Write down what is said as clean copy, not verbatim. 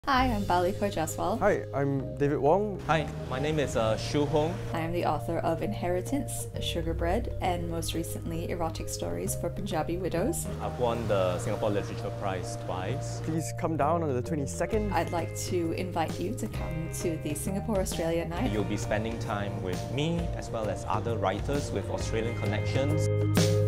Hi, I'm Baliko Jaswal. Hi, I'm David Wong. Hi, my name is Shu Hong. I am the author of Inheritance, Sugar Bread, and most recently, Erotic Stories for Punjabi Widows. I've won the Singapore Literature Prize twice. Please come down on the 22nd. I'd like to invite you to come to the Singapore-Australia Night. You'll be spending time with me as well as other writers with Australian connections.